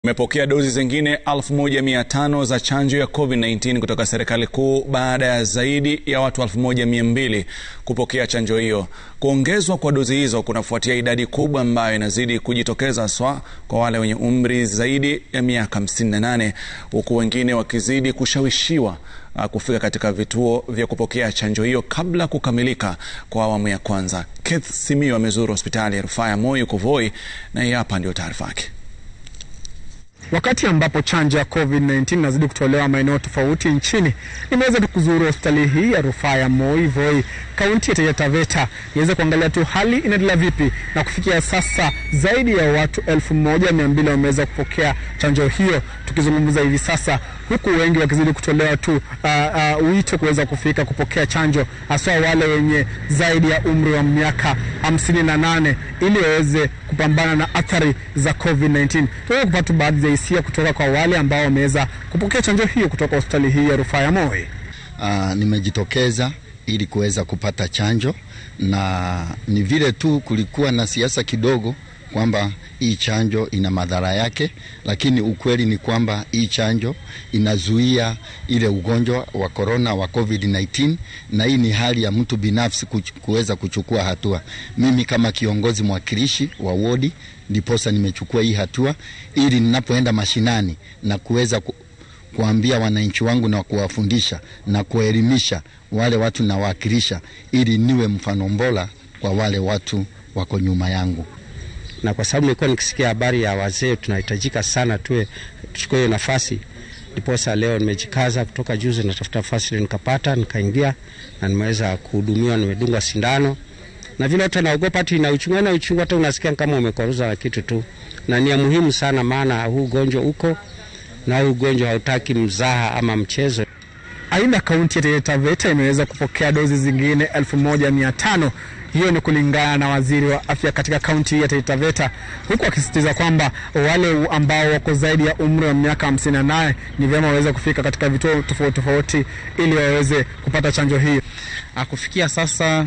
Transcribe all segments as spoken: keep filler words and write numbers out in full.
Imepokea dozi zingine elfu moja mia tano za chanjo ya COVID nineteen kutoka serikali kuu baada ya zaidi ya watu elfu moja mia mbili kupokea chanjo hiyo. Kuongezwa kwa dozi hizo kunafuatia idadi kubwa ambayo inazidi kujitokeza, haswa kwa wale wenye umri zaidi ya miaka hamsini na nane, huku wengine wakizidi kushawishiwa kufika katika vituo vya kupokea chanjo hiyo kabla kukamilika kwa awamu ya kwanza. Simiyu Amezuru, hospitali ya rufaa ya Moi huko Voi, na hapa ndio taarifa yake. Wakati ambapo chanjo ya COVID nineteen inazidi kutolewa maeneo tofauti nchini, nimeweza kuzuru hospitali hii ya rufaa ya Moi Voi, Kaunti ya Taita Taveta, niweze kuangalia tu hali inaendelea vipi, na kufikia sasa zaidi ya watu elfu moja mia mbili wameweza kupokea chanjo hiyo tukizungumza hivi sasa, huku wengi wakizidi kutolewa tu uh, uh, wito kuweza kufika kupokea chanjo, haswa wale wenye zaidi ya umri wa miaka hamsini na nane, ili waweze kupambana na athari za COVID nineteen. Tuweze kupata baadhi ya hisia kutoka kwa wale ambao wameweza kupokea chanjo hiyo kutoka hospitali hii ya rufaa ya Moi. Uh, nimejitokeza ili kuweza kupata chanjo, na ni vile tu kulikuwa na siasa kidogo kwamba hii chanjo ina madhara yake, lakini ukweli ni kwamba hii chanjo inazuia ile ugonjwa wa corona wa COVID nineteen, na hii ni hali ya mtu binafsi kuweza kuchukua hatua. Mimi kama kiongozi mwakilishi wa wodi ndiposa nimechukua hii hatua, ili ninapoenda mashinani na kuweza ku kuambia wananchi wangu na kuwafundisha na kuelimisha wale watu na wakilisha, ili niwe mfano bora kwa wale watu wako nyuma yangu. Na kwa sababu nilikuwa nikisikia habari ya wazee tunahitajika sana tuwe tuchukue hiyo nafasi, ndiposa leo nimejikaza kutoka juzi natafuta nafasi, nikapata, nikaingia na nimeweza kuhudumiwa, nimedungwa sindano. Na vile hata naogopa ati na uchungu na uchungu hata unasikia kama umekwaruza na kitu tu. Na ni muhimu sana, maana huu ugonjwa uko na huu ugonjwa hautaki mzaha ama mchezo. Aidha, kaunti ya Taita Taveta imeweza kupokea dozi zingine elfu moja mia tano. Hiyo ni kulingana na waziri wa afya katika kaunti ya Taita Taveta, huku akisisitiza kwamba wale ambao wako zaidi ya umri wa miaka hamsini na nane ni vyema waweze kufika katika vituo tofauti tofauti ili waweze kupata chanjo hii. Kufikia sasa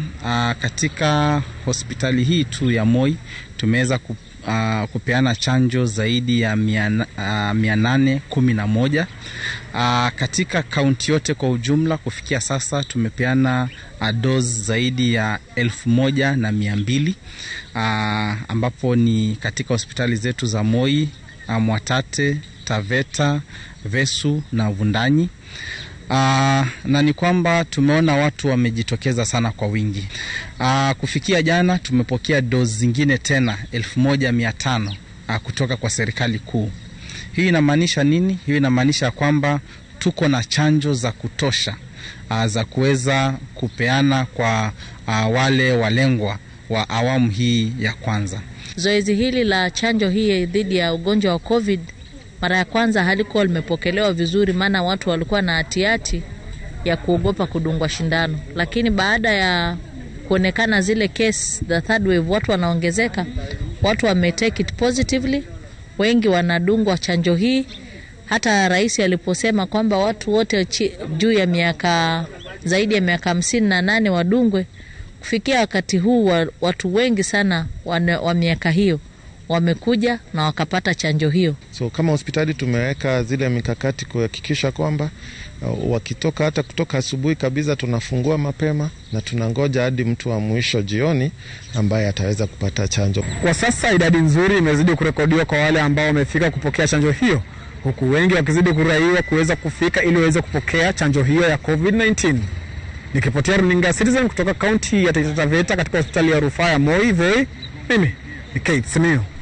katika hospitali hii tu ya Moi tumeweza ku Uh, kupeana chanjo zaidi ya mia, uh, mia nane kumi na moja. Uh, katika kaunti yote kwa ujumla kufikia sasa tumepeana uh, dozi zaidi ya elfu moja na mia mbili, uh, ambapo ni katika hospitali zetu za Moi, uh, Mwatate, Taveta, Vesu na Vundanyi. Uh, na ni kwamba tumeona watu wamejitokeza sana kwa wingi. Uh, kufikia jana tumepokea dozi zingine tena elfu moja mia tano uh, kutoka kwa serikali kuu. Hii inamaanisha nini? Hii inamaanisha kwamba tuko na chanjo za kutosha uh, za kuweza kupeana kwa uh, wale walengwa wa awamu hii ya kwanza. Zoezi hili la chanjo hii dhidi ya ugonjwa wa COVID mara ya kwanza halikuwa limepokelewa vizuri, maana watu walikuwa na hatihati ya kuogopa kudungwa shindano. Lakini baada ya kuonekana zile case the third wave, watu wanaongezeka, watu wame take it positively, wengi wanadungwa chanjo hii. Hata rais aliposema kwamba watu wote juu ya miaka zaidi ya miaka hamsini na nane wadungwe, kufikia wakati huu watu wengi sana wa miaka hiyo wamekuja na wakapata chanjo hiyo. So kama hospitali tumeweka zile mikakati kuhakikisha kwamba uh, wakitoka hata kutoka asubuhi kabisa tunafungua mapema na tunangoja hadi mtu wa mwisho jioni ambaye ataweza kupata chanjo. Kwa sasa idadi nzuri imezidi kurekodiwa kwa wale ambao wamefika kupokea chanjo hiyo, huku wengi wakizidi kuraiwa kuweza kufika ili waweze kupokea chanjo hiyo ya COVID nineteen. Nikipotea runinga Citizen kutoka kaunti ya Taita Taveta katika hospitali ya rufaa ya Moi Voi, mimi ni Simiyu.